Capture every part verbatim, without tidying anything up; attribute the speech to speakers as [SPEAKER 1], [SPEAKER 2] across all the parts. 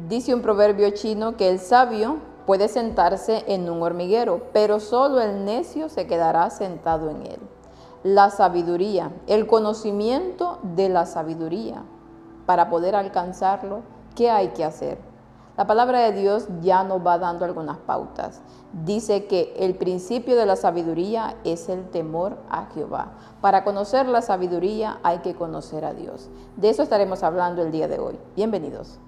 [SPEAKER 1] Dice un proverbio chino que el sabio puede sentarse en un hormiguero, pero solo el necio se quedará sentado en él. La sabiduría, el conocimiento de la sabiduría. Para poder alcanzarlo, ¿qué hay que hacer? La palabra de Dios ya nos va dando algunas pautas. Dice que el principio de la sabiduría es el temor a Jehová. Para conocer la sabiduría hay que conocer a Dios. De eso estaremos hablando el día de hoy. Bienvenidos.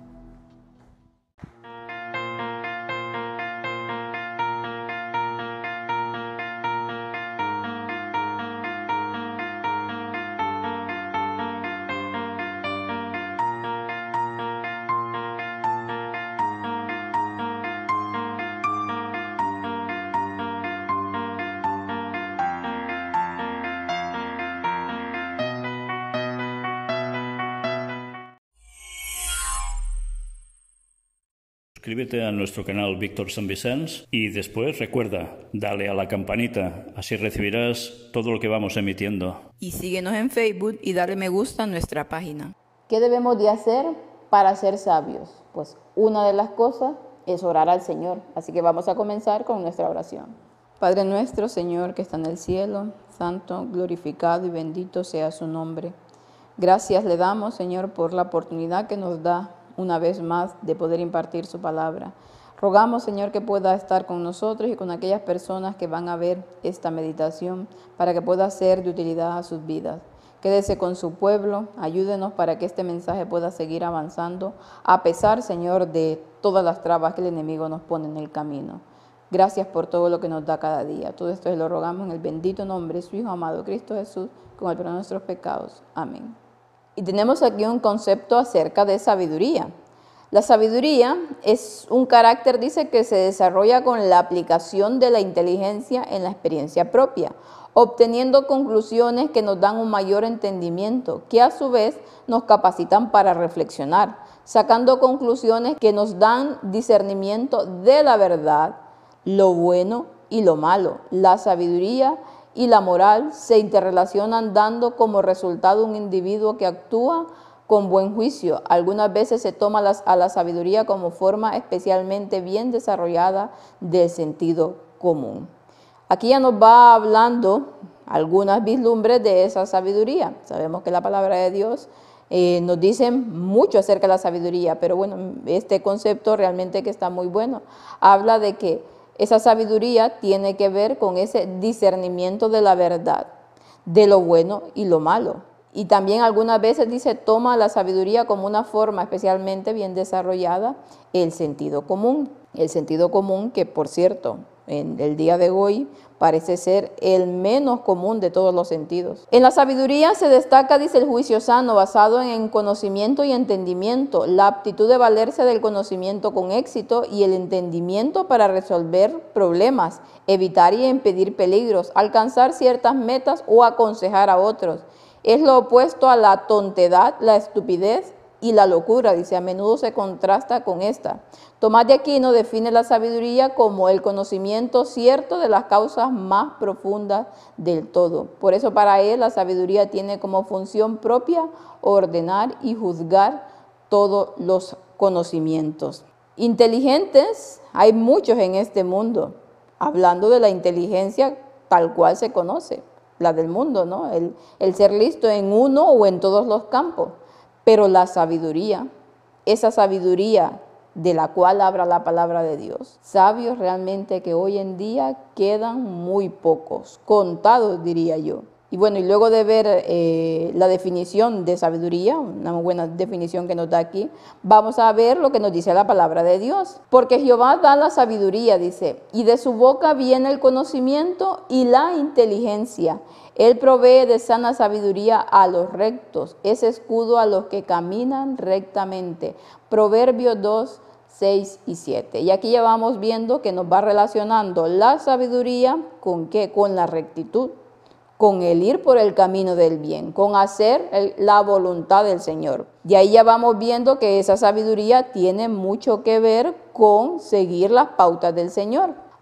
[SPEAKER 2] Suscríbete a nuestro canal Víctor San Vicens y después recuerda, dale a la campanita, así recibirás todo lo que vamos emitiendo.
[SPEAKER 1] Y síguenos en Facebook y dale me gusta a nuestra página. ¿Qué debemos de hacer para ser sabios? Pues una de las cosas es orar al Señor, así que vamos a comenzar con nuestra oración. Padre nuestro, Señor, que está en el cielo, santo, glorificado y bendito sea su nombre. Gracias le damos, Señor, por la oportunidad que nos da una vez más de poder impartir su palabra. Rogamos, Señor, que pueda estar con nosotros y con aquellas personas que van a ver esta meditación para que pueda ser de utilidad a sus vidas. Quédese con su pueblo, ayúdenos para que este mensaje pueda seguir avanzando, a pesar, Señor, de todas las trabas que el enemigo nos pone en el camino. Gracias por todo lo que nos da cada día. Todo esto lo rogamos en el bendito nombre de su Hijo amado Cristo Jesús, con el perdón de nuestros pecados. Amén. Y tenemos aquí un concepto acerca de sabiduría. La sabiduría es un carácter, dice, que se desarrolla con la aplicación de la inteligencia en la experiencia propia, obteniendo conclusiones que nos dan un mayor entendimiento, que a su vez nos capacitan para reflexionar, sacando conclusiones que nos dan discernimiento de la verdad, lo bueno y lo malo. La sabiduría y la moral se interrelacionan dando como resultado un individuo que actúa con buen juicio. Algunas veces se toma las, a la sabiduría como forma especialmente bien desarrollada del sentido común. Aquí ya nos va hablando algunas vislumbres de esa sabiduría. Sabemos que la palabra de Dios eh, nos dice mucho acerca de la sabiduría, pero bueno, este concepto realmente que está muy bueno. Habla de que esa sabiduría tiene que ver con ese discernimiento de la verdad, de lo bueno y lo malo. Y también algunas veces dice, toma la sabiduría como una forma especialmente bien desarrollada, el sentido común. El sentido común que, por cierto, en el día de hoy parece ser el menos común de todos los sentidos. En la sabiduría se destaca, dice, el juicio sano, basado en conocimiento y entendimiento, la aptitud de valerse del conocimiento con éxito y el entendimiento para resolver problemas, evitar y impedir peligros, alcanzar ciertas metas o aconsejar a otros. Es lo opuesto a la tontedad, la estupidez y la locura, dice, a menudo se contrasta con esta. Tomás de Aquino define la sabiduría como el conocimiento cierto de las causas más profundas del todo. Por eso para él la sabiduría tiene como función propia ordenar y juzgar todos los conocimientos. Inteligentes hay muchos en este mundo, hablando de la inteligencia tal cual se conoce, la del mundo, ¿no? El, el ser listo en uno o en todos los campos. Pero la sabiduría, esa sabiduría de la cual habla la palabra de Dios, sabios realmente que hoy en día quedan muy pocos, contados diría yo. Y bueno, y luego de ver eh, la definición de sabiduría, una muy buena definición que nos da aquí, vamos a ver lo que nos dice la palabra de Dios. Porque Jehová da la sabiduría, dice, y de su boca viene el conocimiento y la inteligencia. Él provee de sana sabiduría a los rectos, es escudo a los que caminan rectamente. Proverbios dos, seis y siete. Y aquí ya vamos viendo que nos va relacionando la sabiduría con qué, con la rectitud, con el ir por el camino del bien, con hacer el, la voluntad del Señor. Y ahí ya vamos viendo que esa sabiduría tiene mucho que ver con seguir las pautas del Señor.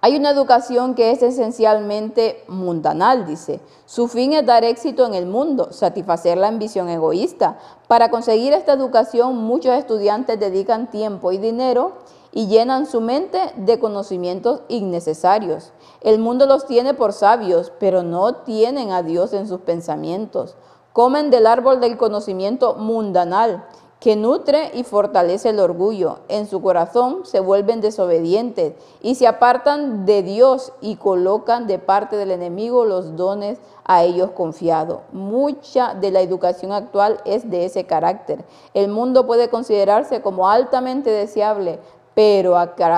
[SPEAKER 1] Hay una educación que es esencialmente mundanal, dice. Su fin es dar éxito en el mundo, satisfacer la ambición egoísta. Para conseguir esta educación, muchos estudiantes dedican tiempo y dinero y llenan su mente de conocimientos innecesarios. El mundo los tiene por sabios, pero no tienen a Dios en sus pensamientos. Comen del árbol del conocimiento mundanal, que nutre y fortalece el orgullo. En su corazón se vuelven desobedientes y se apartan de Dios y colocan de parte del enemigo los dones a ellos confiados. Mucha de la educación actual es de ese carácter. El mundo puede considerarse como altamente deseable, pero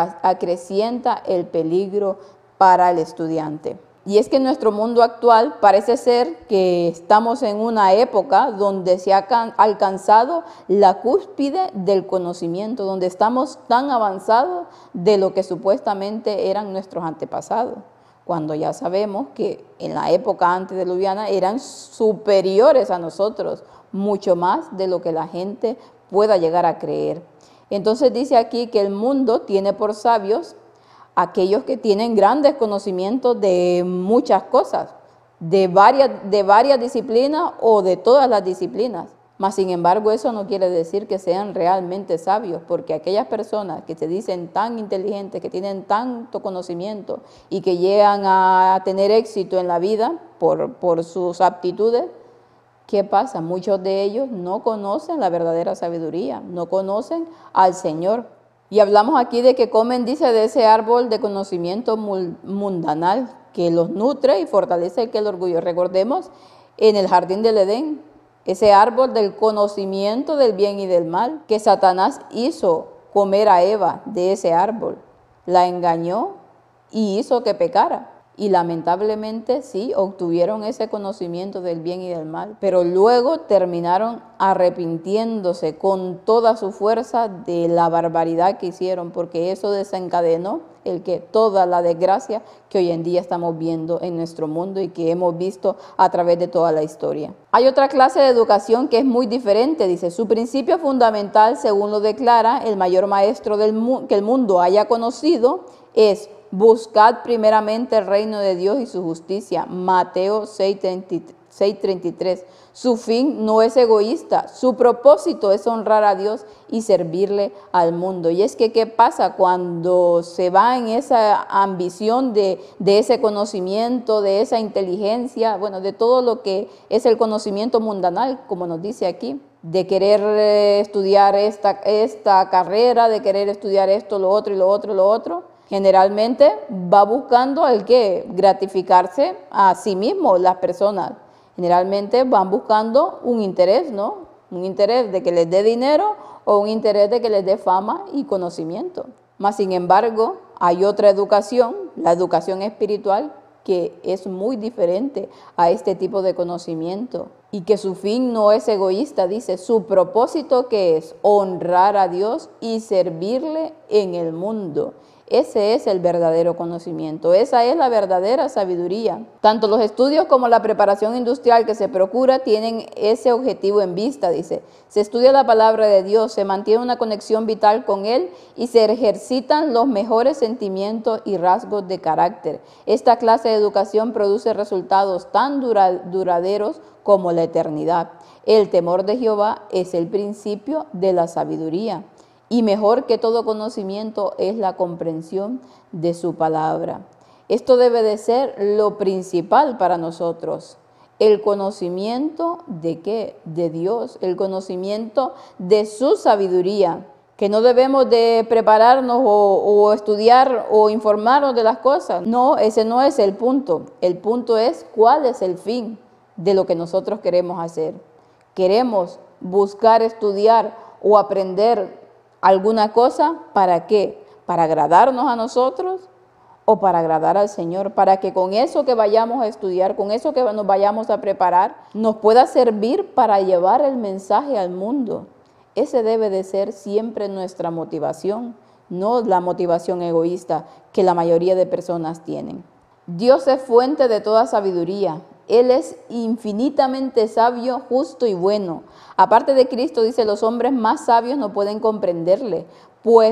[SPEAKER 1] acrecienta el peligro para el estudiante. Y es que en nuestro mundo actual parece ser que estamos en una época donde se ha alcanzado la cúspide del conocimiento, donde estamos tan avanzados de lo que supuestamente eran nuestros antepasados, cuando ya sabemos que en la época antediluviana eran superiores a nosotros, mucho más de lo que la gente pueda llegar a creer. Entonces dice aquí que el mundo tiene por sabios aquellos que tienen grandes conocimientos de muchas cosas, de varias, de varias disciplinas o de todas las disciplinas. Mas, sin embargo, eso no quiere decir que sean realmente sabios, porque aquellas personas que se dicen tan inteligentes, que tienen tanto conocimiento y que llegan a tener éxito en la vida por, por sus aptitudes, ¿qué pasa? Muchos de ellos no conocen la verdadera sabiduría, no conocen al Señor. Y hablamos aquí de que comen, dice, de ese árbol de conocimiento mundanal que los nutre y fortalece el orgullo. Recordemos en el jardín del Edén, ese árbol del conocimiento del bien y del mal, que Satanás hizo comer a Eva de ese árbol. La engañó y hizo que pecara. Y lamentablemente sí, obtuvieron ese conocimiento del bien y del mal, pero luego terminaron arrepintiéndose con toda su fuerza de la barbaridad que hicieron, porque eso desencadenó el que toda la desgracia que hoy en día estamos viendo en nuestro mundo y que hemos visto a través de toda la historia. Hay otra clase de educación que es muy diferente, dice, su principio fundamental, según lo declara el mayor maestro del mu- que el mundo haya conocido, es: buscad primeramente el reino de Dios y su justicia. Mateo seis treinta y tres. Su fin no es egoísta, su propósito es honrar a Dios y servirle al mundo. Y es que, ¿qué pasa cuando se va en esa ambición de, de ese conocimiento, de esa inteligencia, bueno, de todo lo que es el conocimiento mundanal, como nos dice aquí? De querer estudiar esta, esta carrera, de querer estudiar esto, lo otro y lo otro y lo otro. Generalmente va buscando el que gratificarse a sí mismo las personas. Generalmente van buscando un interés, ¿no? Un interés de que les dé dinero o un interés de que les dé fama y conocimiento. Mas, sin embargo, hay otra educación, la educación espiritual, que es muy diferente a este tipo de conocimiento y que su fin no es egoísta, dice, su propósito que es honrar a Dios y servirle en el mundo. Ese es el verdadero conocimiento, esa es la verdadera sabiduría. Tanto los estudios como la preparación industrial que se procura tienen ese objetivo en vista, dice. Se estudia la palabra de Dios, se mantiene una conexión vital con Él y se ejercitan los mejores sentimientos y rasgos de carácter. Esta clase de educación produce resultados tan dura, duraderos como la eternidad. El temor de Jehová es el principio de la sabiduría. Y mejor que todo conocimiento es la comprensión de su palabra. Esto debe de ser lo principal para nosotros. El conocimiento de qué? De Dios, el conocimiento de su sabiduría. Que no debemos de prepararnos o, o estudiar o informarnos de las cosas. No, ese no es el punto. El punto es cuál es el fin de lo que nosotros queremos hacer. Queremos buscar estudiar o aprender alguna cosa, ¿para qué? ¿Para agradarnos a nosotros o para agradar al Señor? Para que con eso que vayamos a estudiar, con eso que nos vayamos a preparar, nos pueda servir para llevar el mensaje al mundo. Ese debe de ser siempre nuestra motivación, no la motivación egoísta que la mayoría de personas tienen. Dios es fuente de toda sabiduría. Él es infinitamente sabio, justo y bueno. Aparte de Cristo, dice, los hombres más sabios no pueden comprenderle, pues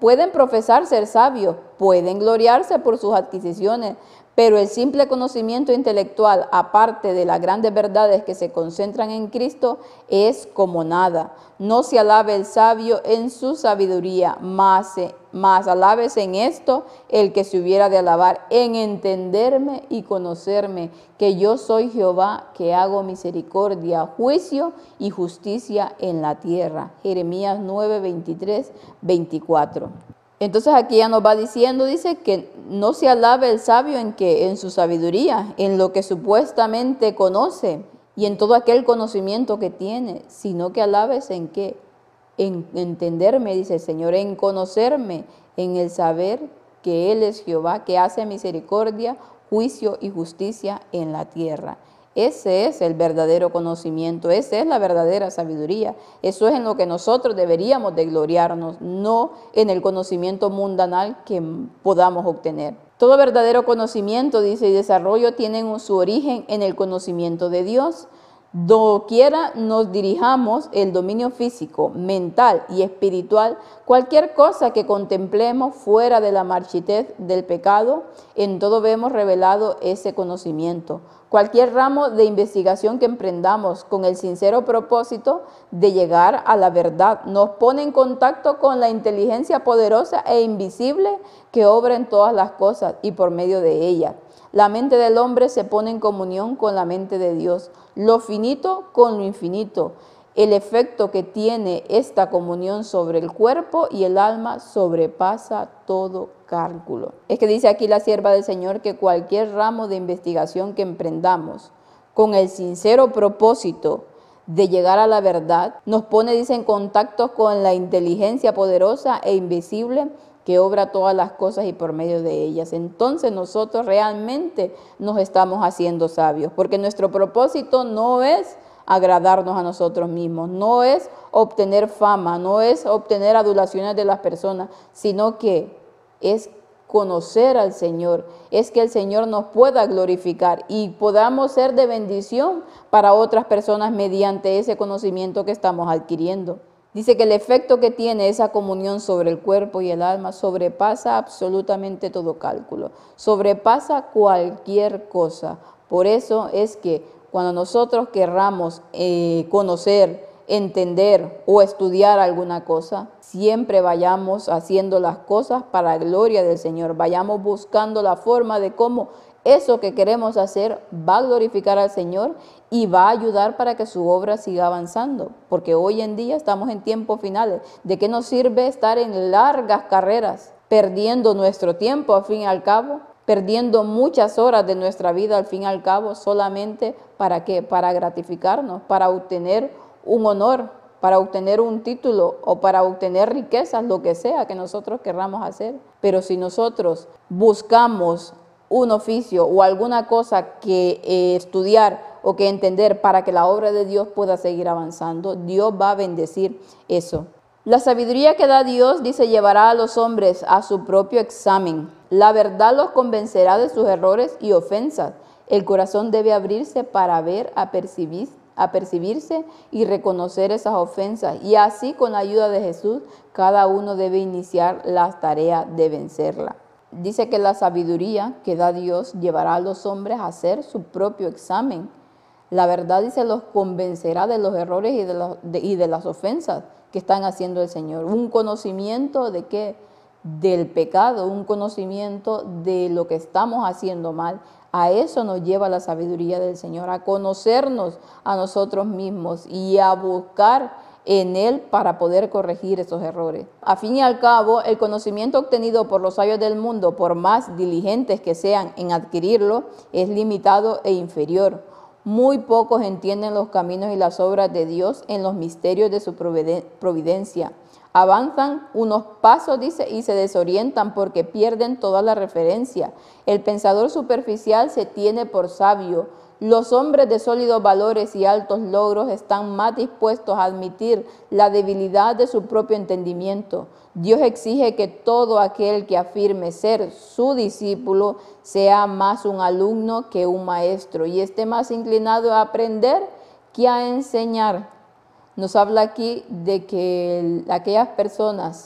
[SPEAKER 1] pueden profesar ser sabios, pueden gloriarse por sus adquisiciones, pero el simple conocimiento intelectual, aparte de las grandes verdades que se concentran en Cristo, es como nada. No se alabe el sabio en su sabiduría, más, más alábese en esto el que se hubiera de alabar, en entenderme y conocerme, que yo soy Jehová, que hago misericordia, juicio y justicia en la tierra. Jeremías nueve, veintitrés, veinticuatro. Entonces aquí ya nos va diciendo, dice que no se alabe el sabio en que en su sabiduría, en lo que supuestamente conoce y en todo aquel conocimiento que tiene, sino que alabes en qué, en entenderme, dice el Señor, en conocerme, en el saber que Él es Jehová, que hace misericordia, juicio y justicia en la tierra. Ese es el verdadero conocimiento, esa es la verdadera sabiduría. Eso es en lo que nosotros deberíamos de gloriarnos, no en el conocimiento mundanal que podamos obtener. Todo verdadero conocimiento, dice, y desarrollo tienen su origen en el conocimiento de Dios. Doquiera nos dirijamos, el dominio físico, mental y espiritual, cualquier cosa que contemplemos fuera de la marchitez del pecado, en todo vemos revelado ese conocimiento. Cualquier ramo de investigación que emprendamos con el sincero propósito de llegar a la verdad nos pone en contacto con la inteligencia poderosa e invisible que obra en todas las cosas y por medio de ella. La mente del hombre se pone en comunión con la mente de Dios, lo finito con lo infinito. El efecto que tiene esta comunión sobre el cuerpo y el alma sobrepasa todo cálculo. Es que dice aquí la sierva del Señor que cualquier ramo de investigación que emprendamos con el sincero propósito de llegar a la verdad, nos pone, dice, en contacto con la inteligencia poderosa e invisible que obra todas las cosas y por medio de ellas. Entonces nosotros realmente nos estamos haciendo sabios, porque nuestro propósito no es agradarnos a nosotros mismos, no es obtener fama, no es obtener adulaciones de las personas, sino que es conocer al Señor, es que el Señor nos pueda glorificar y podamos ser de bendición para otras personas mediante ese conocimiento que estamos adquiriendo. Dice que el efecto que tiene esa comunión sobre el cuerpo y el alma sobrepasa absolutamente todo cálculo, sobrepasa cualquier cosa. Por eso es que cuando nosotros querramos eh, conocer, entender o estudiar alguna cosa, siempre vayamos haciendo las cosas para la gloria del Señor, vayamos buscando la forma de cómo eso que queremos hacer va a glorificar al Señor y va a ayudar para que su obra siga avanzando, porque hoy en día estamos en tiempos finales. ¿De qué nos sirve estar en largas carreras, perdiendo nuestro tiempo al fin y al cabo, perdiendo muchas horas de nuestra vida al fin y al cabo, solamente para qué? Para gratificarnos, para obtener un honor, para obtener un título o para obtener riquezas, lo que sea que nosotros querramos hacer? Pero si nosotros buscamos un oficio o alguna cosa que eh, estudiar o que entender para que la obra de Dios pueda seguir avanzando, Dios va a bendecir eso. La sabiduría que da Dios, dice, llevará a los hombres a su propio examen. La verdad los convencerá de sus errores y ofensas. El corazón debe abrirse para ver, a percibir, a percibirse y reconocer esas ofensas. Y así, con la ayuda de Jesús, cada uno debe iniciar la tarea de vencerla. Dice que la sabiduría que da Dios llevará a los hombres a hacer su propio examen. La verdad, dice, los convencerá de los errores y de, los, de, y de las ofensas que están haciendo el Señor. Un conocimiento de qué, del pecado, un conocimiento de lo que estamos haciendo mal. A eso nos lleva la sabiduría del Señor, a conocernos a nosotros mismos y a buscar en Él para poder corregir esos errores. A fin y al cabo, el conocimiento obtenido por los sabios del mundo, por más diligentes que sean en adquirirlo, es limitado e inferior. Muy pocos entienden los caminos y las obras de Dios en los misterios de su providencia. Avanzan unos pasos, dice, y se desorientan porque pierden toda la referencia. El pensador superficial se tiene por sabio. Los hombres de sólidos valores y altos logros están más dispuestos a admitir la debilidad de su propio entendimiento. Dios exige que todo aquel que afirme ser su discípulo sea más un alumno que un maestro y esté más inclinado a aprender que a enseñar. Nos habla aquí de que aquellas personas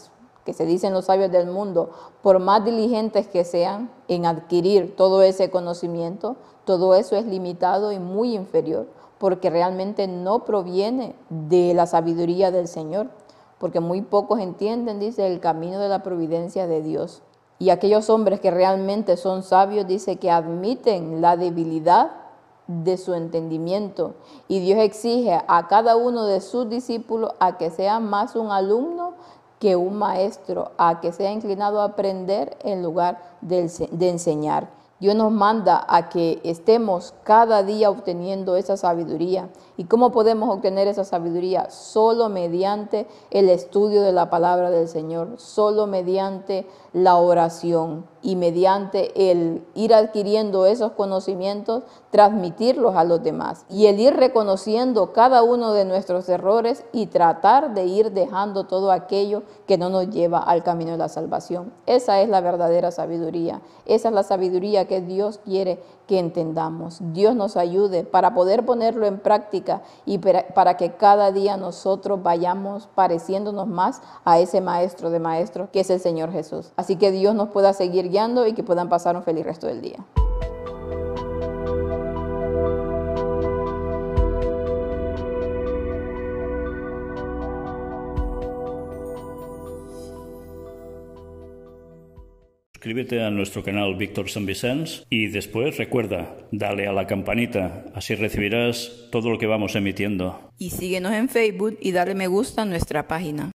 [SPEAKER 1] que se dicen los sabios del mundo, por más diligentes que sean en adquirir todo ese conocimiento, todo eso es limitado y muy inferior, porque realmente no proviene de la sabiduría del Señor, porque muy pocos entienden, dice, el camino de la providencia de Dios. Y aquellos hombres que realmente son sabios, dice, que admiten la debilidad de su entendimiento. Y Dios exige a cada uno de sus discípulos a que sea más un alumno que un maestro, a que sea inclinado a aprender en lugar de, de enseñar. Dios nos manda a que estemos cada día obteniendo esa sabiduría. ¿Y cómo podemos obtener esa sabiduría? Solo mediante el estudio de la palabra del Señor, solo mediante la oración y mediante el ir adquiriendo esos conocimientos, transmitirlos a los demás. Y el ir reconociendo cada uno de nuestros errores y tratar de ir dejando todo aquello que no nos lleva al camino de la salvación. Esa es la verdadera sabiduría. Esa es la sabiduría que Dios quiere que entendamos. Dios nos ayude para poder ponerlo en práctica y para que cada día nosotros vayamos pareciéndonos más a ese maestro de maestros que es el Señor Jesús. Así que Dios nos pueda seguir guiando y que puedan pasar un feliz resto del día.
[SPEAKER 2] Suscríbete a nuestro canal Víctor San Vicens y después recuerda, dale a la campanita, así recibirás todo lo que vamos emitiendo.
[SPEAKER 1] Y síguenos en Facebook y dale me gusta a nuestra página.